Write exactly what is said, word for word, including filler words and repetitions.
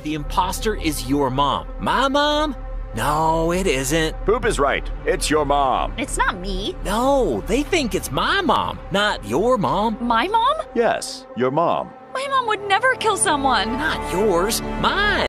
the imposter is your mom. My mom? No, it isn't. Poop is right. It's your mom. It's not me. No, they think it's my mom, not your mom. My mom? Yes, your mom. My mom would never kill someone. Not yours, mine.